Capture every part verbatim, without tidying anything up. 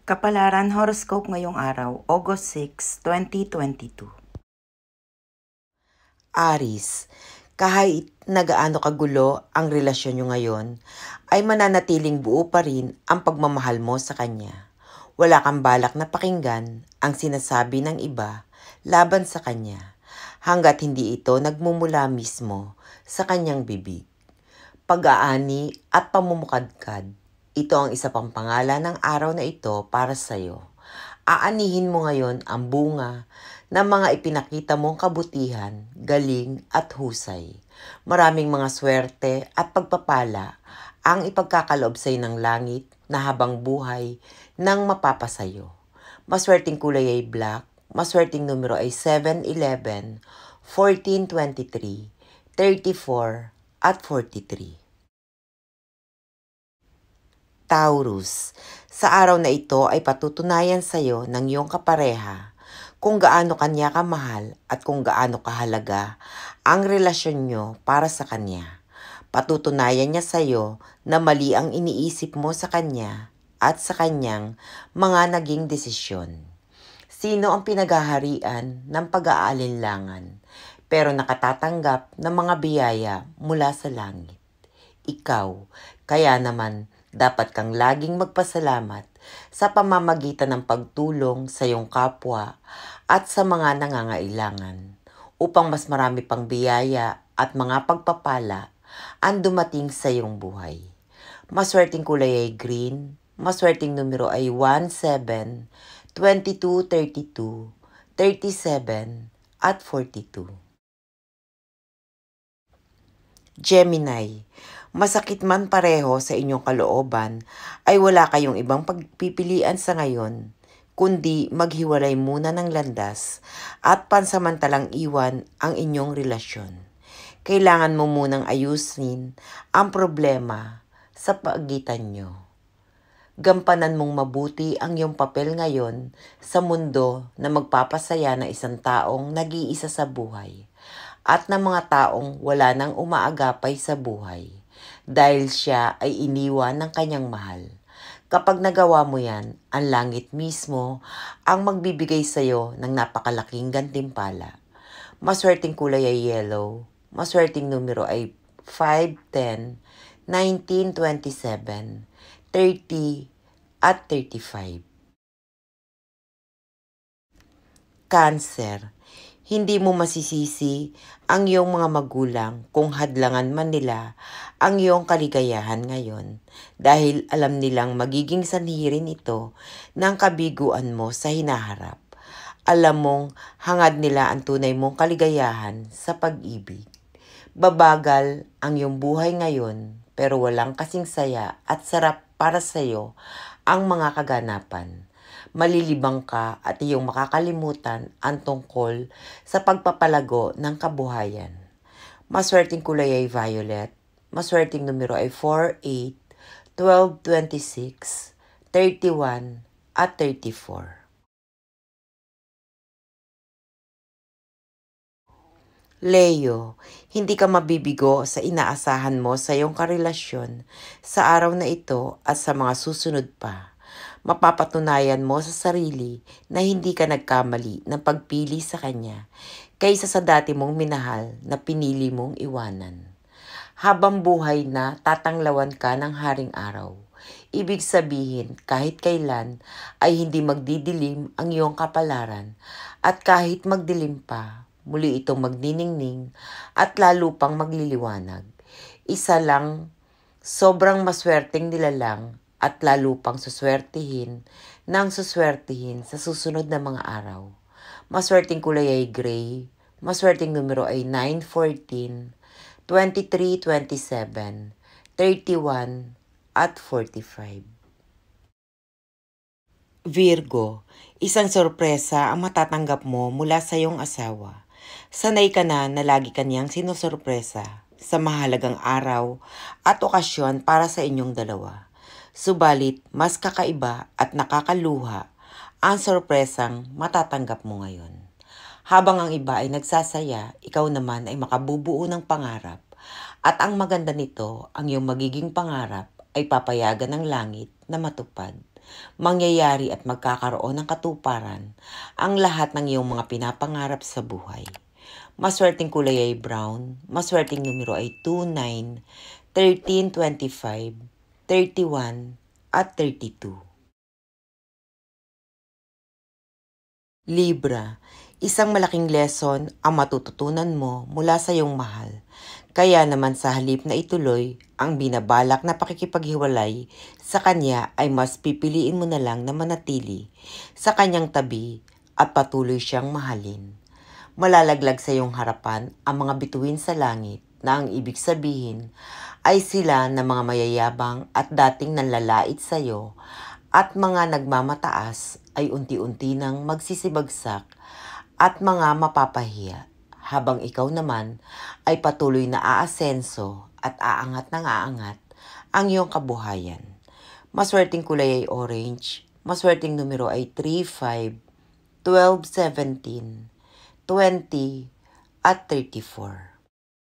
Kapalaran Horoscope ngayong araw, August sixth, twenty twenty-two. Aries, kahit nagaano kagulo ang relasyon nyo ngayon, ay mananatiling buo pa rin ang pagmamahal mo sa kanya. Wala kang balak na pakinggan ang sinasabi ng iba laban sa kanya, hanggat hindi ito nagmumula mismo sa kanyang bibig. Pag-aani at pamumukadkad, ito ang isa pang pangalan ng araw na ito para sa iyo. Aanihin mo ngayon ang bunga ng mga ipinakita mong kabutihan, galing at husay. Maraming mga swerte at pagpapala ang ipagkakaloob sa iyo ng langit na habang buhay nang mapapasayo. Maswerteng kulay ay black, maswerteng numero ay seven, eleven, fourteen, twenty-three, thirty-four at forty-three. Taurus, sa araw na ito ay patutunayan sa iyo ng iyong kapareha kung gaano kanya kamahal at kung gaano kahalaga ang relasyon nyo para sa kanya. Patutunayan niya sa iyo na mali ang iniisip mo sa kanya at sa kanyang mga naging desisyon. Sino ang pinaghaharian ng pag-aalinlangan pero nakatatanggap ng mga biyaya mula sa langit? Ikaw, kaya naman dapat kang laging magpasalamat sa pamamagitan ng pagtulong sa iyong kapwa at sa mga nangangailangan upang mas marami pang biyaya at mga pagpapala ang dumating sa iyong buhay. Maswerteng kulay ay green, maswerteng numero ay one, seven, twenty-two, thirty-two, thirty-seven at forty-two. Gemini, masakit man pareho sa inyong kalooban, ay wala kayong ibang pagpipilian sa ngayon, kundi maghiwalay muna ng landas at pansamantalang iwan ang inyong relasyon. Kailangan mo munang ayusin ang problema sa pagitan nyo. Gampanan mong mabuti ang iyong papel ngayon sa mundo na magpapasaya ng isang taong nag-iisa sa buhay at ng mga taong wala nang umaagapay sa buhay dahil siya ay iniwan ng kanyang mahal. Kapag nagawa mo yan, ang langit mismo ang magbibigay sa iyo ng napakalaking gantimpala. Maswerteng kulay ay yellow, maswerteng numero ay five, ten, nineteen, twenty-seven, thirty at thirty-five. Cancer, hindi mo masisisi ang iyong mga magulang kung hadlangan man nila ang iyong kaligayahan ngayon dahil alam nilang magiging sanhi rin ito ng kabiguan mo sa hinaharap. Alam mong hangad nila ang tunay mong kaligayahan sa pag-ibig. Babagal ang iyong buhay ngayon pero walang kasing saya at sarap para sa iyo ang mga kaganapan. Malilibang ka at iyong makakalimutan ang tungkol sa pagpapalago ng kabuhayan. Maswerteng kulay ay violet, maswerteng numero ay four, eight, twelve, twenty-six, thirty-one at thirty-four. Leo, hindi ka mabibigo sa inaasahan mo sa iyong karelasyon sa araw na ito at sa mga susunod pa. Mapapatunayan mo sa sarili na hindi ka nagkamali ng pagpili sa kanya kaysa sa dati mong minahal na pinili mong iwanan. Habang buhay na tatanglawan ka ng haring araw, ibig sabihin kahit kailan ay hindi magdidilim ang iyong kapalaran at kahit magdilim pa, muli itong magniningning at lalo pang magliliwanag. Isa lang, sobrang maswerteng nilalang at lalo pang suswertihin nang suswertihin sa susunod na mga araw. Maswerteng kulay ay gray, maswerteng numero ay nine, fourteen, twenty-three, twenty-seven, thirty-one at forty-five. Virgo, isang sorpresa ang matatanggap mo mula sa iyong asawa. Sanay ka na na lagi kanyang sinusorpresa sa mahalagang araw at okasyon para sa inyong dalawa. Subalit, mas kakaiba at nakakaluha ang sorpresang matatanggap mo ngayon. Habang ang iba ay nagsasaya, ikaw naman ay makabubuo ng pangarap. At ang maganda nito, ang iyong magiging pangarap ay papayagan ng langit na matupad. mangyayari at magkakaroon ng katuparan ang lahat ng iyong mga pinapangarap sa buhay. Maswerteng kulay ay brown, maswerteng numero ay two, nine, thirteen, twenty-five, thirty-one, at thirty-two. Libra, isang malaking lesson ang matututunan mo mula sa iyong mahal. Kaya naman sa halip na ituloy ang binabalak na pakikipaghiwalay sa kanya ay mas pipiliin mo na lang na manatili sa kanyang tabi at patuloy siyang mahalin. Malalaglag sa iyong harapan ang mga bituin sa langit na ang ibig sabihin ay sila na mga mayayabang at dating nanlalait sa iyo at mga nagmamataas ay unti-unti nang magsisibagsak at mga mapapahiya, habang ikaw naman ay patuloy na aasenso at aangat ng aangat ang iyong kabuhayan. Maswerteng kulay ay orange, maswerteng numero ay three, five, twelve, seventeen, twenty, at thirty-four.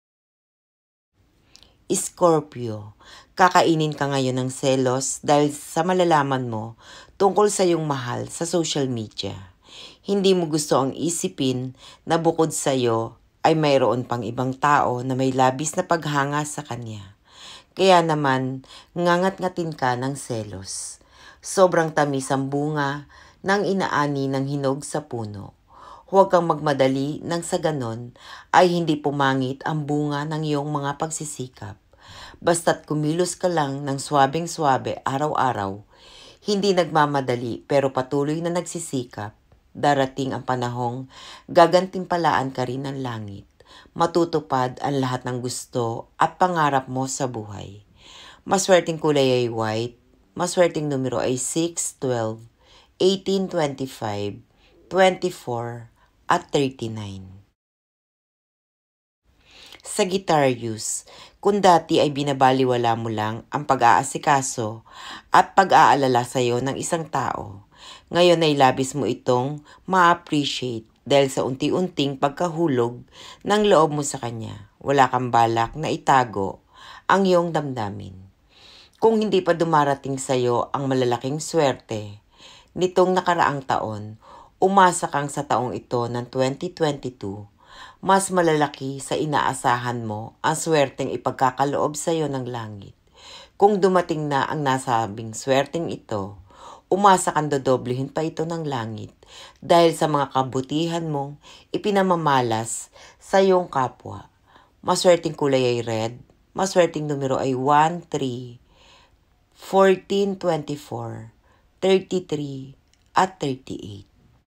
Scorpio, kakainin ka ngayon ng selos dahil sa malalaman mo tungkol sa iyong mahal sa social media. Hindi mo gusto ang isipin na bukod sa iyo ay mayroon pang ibang tao na may labis na paghanga sa kanya. Kaya naman, ngangat-ngatin ka ng selos. Sobrang tamis ang bunga ng inaani ng hinog sa puno. Huwag kang magmadali nang sa ganon ay hindi pumangit ang bunga ng iyong mga pagsisikap. Basta't kumilos ka lang ng swabing-swabe araw-araw, hindi nagmamadali pero patuloy na nagsisikap, darating ang panahong gagantimpalaan ka rin ng langit. Matutupad ang lahat ng gusto at pangarap mo sa buhay. Maswerteng kulay ay white, maswerteng numero ay six, twelve, eighteen, twenty-five, twenty-four, at thirty-nine. Sagittarius, kung dati ay binabaliwala mo lang ang pag-aasikaso at pag-aalala sa iyo ng isang tao, ngayon ay labis mo itong ma-appreciate dahil sa unti-unting pagkahulog ng loob mo sa kanya. Wala kang balak na itago ang iyong damdamin. Kung hindi pa dumarating sa iyo ang malalaking swerte nitong nakaraang taon, umasa kang sa taong ito ng twenty twenty-two, mas malalaki sa inaasahan mo ang swerteng ipagkakaloob sa iyo ng langit. Kung dumating na ang nasabing swerteng ito, umasa kang dodoblehin pa ito ng langit dahil sa mga kabutihan mong ipinamamalas sa iyong kapwa. Maswerteng kulay ay red, maswerteng numero ay one, three, fourteen, twenty-four, thirty-three, at thirty-eight.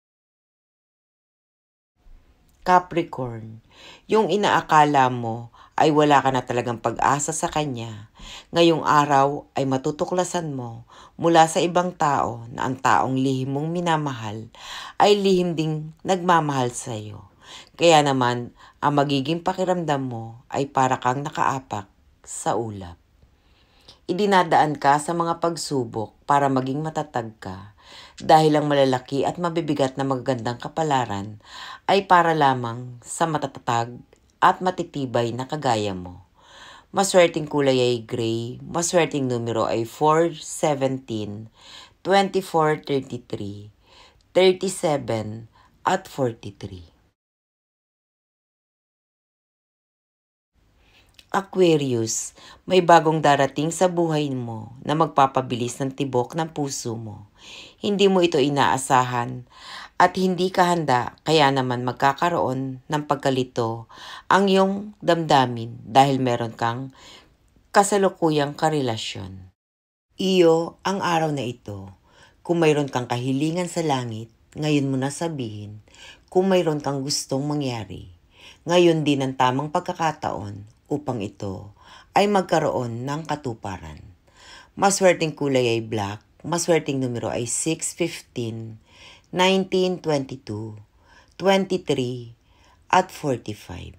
Capricorn, yung inaakala mo ay wala ka na talagang pag-asa sa kanya, ngayong araw ay matutuklasan mo mula sa ibang tao na ang taong lihim mong minamahal ay lihim ding nagmamahal sa iyo. Kaya naman, ang magiging pakiramdam mo ay para kang nakaapak sa ulap. Idinadaan ka sa mga pagsubok para maging matatag ka dahil ang malalaki at mabibigat na magagandang kapalaran ay para lamang sa matatatag at matitibay na kagaya mo. Maswerteng kulay ay gray, maswerteng numero ay four, seventeen, twenty-four, thirty-three, thirty-seven, at forty-three. Aquarius, may bagong darating sa buhay mo na magpapabilis ng tibok ng puso mo. Hindi mo ito inaasahan at hindi ka handa, kaya naman magkakaroon ng pagkalito ang iyong damdamin dahil meron kang kasalukuyang karelasyon. Iyo ang araw na ito. Kung mayroon kang kahilingan sa langit, ngayon mo na sabihin. Kung mayroon kang gustong mangyari, ngayon din ang tamang pagkakataon upang ito ay magkaroon ng katuparan. Maswerteng kulay ay black, maswerteng numero ay six, fifteen, nineteen, twenty-two, twenty-three, at forty-five.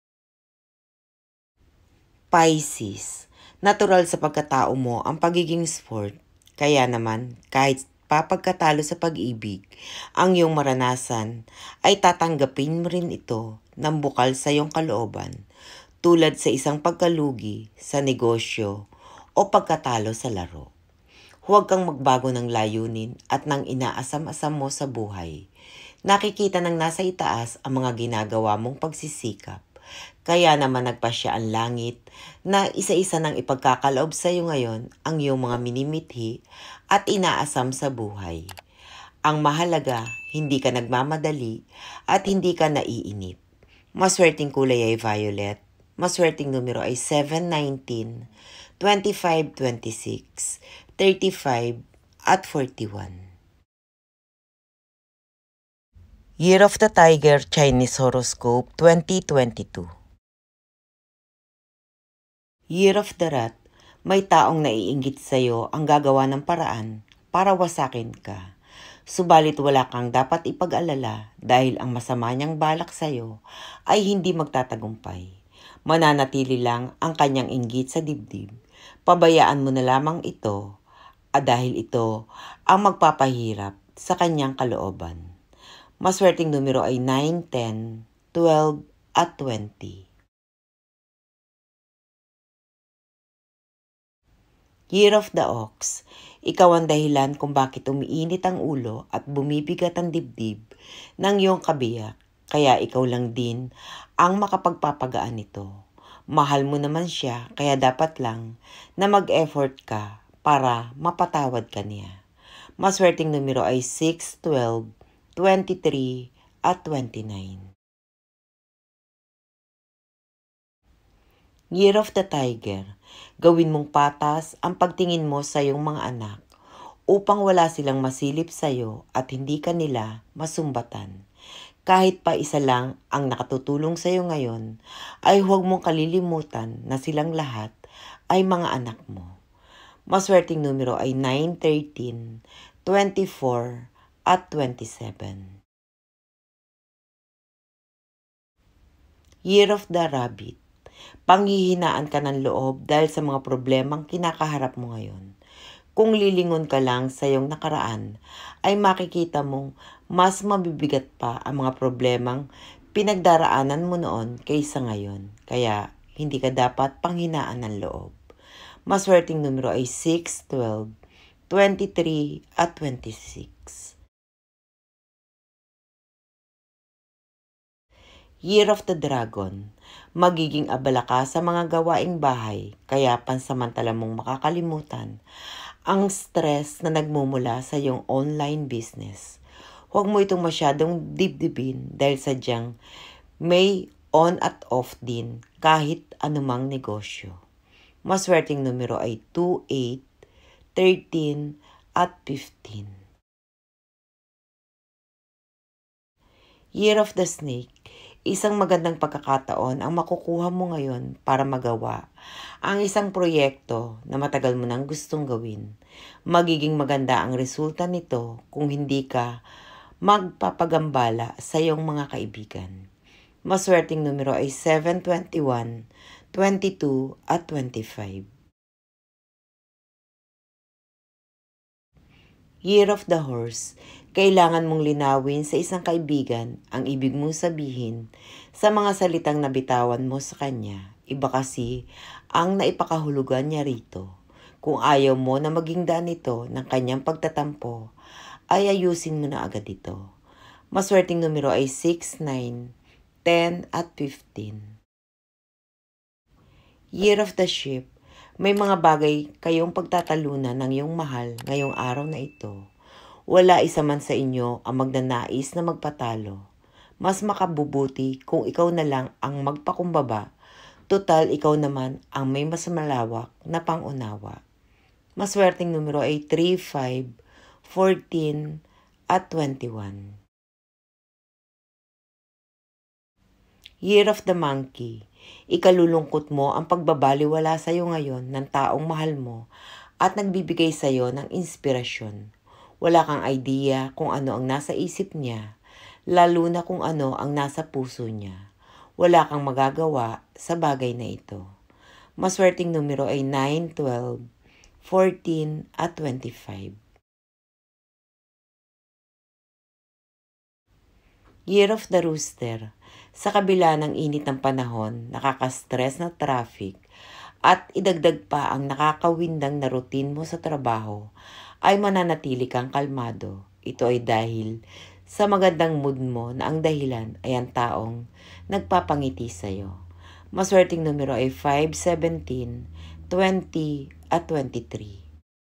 Pisces, natural sa pagkatao mo ang pagiging sport, kaya naman kahit papagkatalo sa pag-ibig ang iyong maranasan ay tatanggapin mo rin ito ng bukal sa iyong kalooban, tulad sa isang pagkalugi sa negosyo o pagkatalo sa laro. Huwag kang magbago ng layunin at ng inaasam-asam mo sa buhay. Nakikita ng nasa itaas ang mga ginagawa mong pagsisikap. Kaya naman nagpasya ang langit na isa-isa nang ipagkakaloob sa iyo ngayon ang iyong mga minimithi at inaasam sa buhay. Ang mahalaga, hindi ka nagmamadali at hindi ka naiinip. Maswerteng kulay ay violet. Maswerteng numero ay seven, nineteen, twenty-five, twenty-six, thirty-five, at forty-one. Year of the Tiger Chinese Horoscope twenty twenty-two. Year of the Rat, may taong naiinggit sa'yo ang gagawa ng paraan para wasakin ka. Subalit wala kang dapat ipag-alala dahil ang masama niyang balak sa'yo ay hindi magtatagumpay. Mananatili lang ang kanyang inggit sa dibdib. Pabayaan mo na lamang ito at dahil ito ang magpapahirap sa kanyang kalooban. Maswerteng numero ay nine, ten, twelve, at twenty. Year of the Ox, ikaw ang dahilan kung bakit umiinit ang ulo at bumibigat ang dibdib ng iyong kabiyak, kaya ikaw lang din ang makapagpapagaan nito. Mahal mo naman siya, kaya dapat lang na mag-effort ka para mapatawad ka niya. Maswerteng numero ay six, twelve, twenty-three, at twenty-nine. Year of the Tiger, gawin mong patas ang pagtingin mo sa iyong mga anak upang wala silang masilip sa iyo at hindi ka nila masumbatan. Kahit pa isa lang ang nakatutulong sa iyo ngayon, ay huwag mong kalilimutan na silang lahat ay mga anak mo. Maswerteng numero ay nine, thirteen, twenty-four, at twenty-seven. Year of the Rabbit, panghihinaan ka ng loob dahil sa mga problemang kinakaharap mo ngayon. Kung lilingon ka lang sa iyong nakaraan, ay makikita mong mas mabibigat pa ang mga problemang pinagdaraanan mo noon kaysa ngayon. Kaya hindi ka dapat panghinaan ng loob. Maswerteng numero ay six, twelve, twenty-three, at twenty-six. Year of the Dragon, magiging abala ka sa mga gawaing bahay, kaya pansamantala mong makakalimutan ang stress na nagmumula sa iyong online business. Huwag mo itong masyadong dibdibin dahil sadyang may on at off din kahit anumang negosyo. Maswerteng numero ay two, eight, thirteen, at fifteen. Year of the Snake, isang magandang pagkakataon ang makukuha mo ngayon para magawa ang isang proyekto na matagal mo nang gustong gawin. Magiging maganda ang resulta nito kung hindi ka magpapagambala sa iyong mga kaibigan. Maswerteng numero ay seven, twenty-one, twenty-two, at twenty-five. Year of the Horse, kailangan mong linawin sa isang kaibigan ang ibig mong sabihin sa mga salitang nabitawan mo sa kanya. Iba kasi ang naipakahulugan niya rito. Kung ayaw mo na maging daan ito ng kanyang pagtatampo, ay ayusin mo na agad ito. Maswerteng numero ay six, nine, ten, at fifteen. Year of the Sheep, may mga bagay kayong pagtatalunan ng iyong mahal ngayong araw na ito. Wala isa man sa inyo ang magnanais na magpatalo. Mas makabubuti kung ikaw na lang ang magpakumbaba. Total, ikaw naman ang may mas malawak na pangunawa. Maswerteng numero ay three, five, fourteen, at twenty-one. Year of the Monkey, ikalulungkot mo ang pagbabaliwala sa iyo ngayon ng taong mahal mo at nagbibigay sa iyo ng inspirasyon. Wala kang idea kung ano ang nasa isip niya, lalo na kung ano ang nasa puso niya. Wala kang magagawa sa bagay na ito. Maswerteng numero ay nine, twelve, fourteen, at twenty-five. Year of the Rooster, sa kabila ng init ng panahon, nakaka-stress na traffic, at idagdag pa ang nakakawindang na routine mo sa trabaho, ay mananatili kang kalmado. Ito ay dahil sa magandang mood mo na ang dahilan ay ang taong nagpapangiti sa'yo. Maswerteng numero ay five, seventeen, twenty at twenty-three.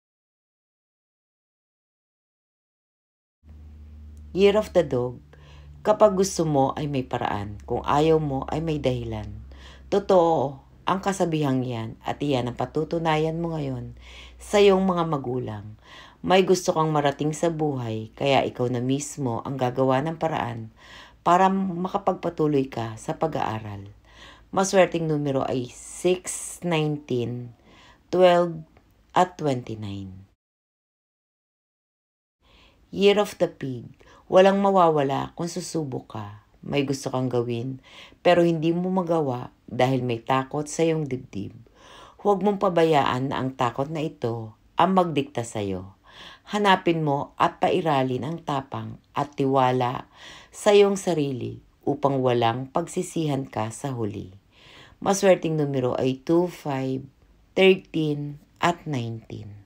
Year of the Dog. Kapag gusto mo ay may paraan, kung ayaw mo ay may dahilan. Totoo ang kasabihang yan at iyan ang patutunayan mo ngayon sa iyong mga magulang. May gusto kang marating sa buhay kaya ikaw na mismo ang gagawa ng paraan para makapagpatuloy ka sa pag-aaral. Maswerteng numero ay six, nineteen, twelve at twenty-nine. Year of the Pig. Walang mawawala kung susubok ka. May gusto kang gawin pero hindi mo magawa dahil may takot sa iyong dibdib. Huwag mong pabayaan na ang takot na ito ang magdikta sa iyo. Hanapin mo at pairalin ang tapang at tiwala sa iyong sarili upang walang pagsisihan ka sa huli. Maswerteng numero ay two, five, thirteen at nineteen.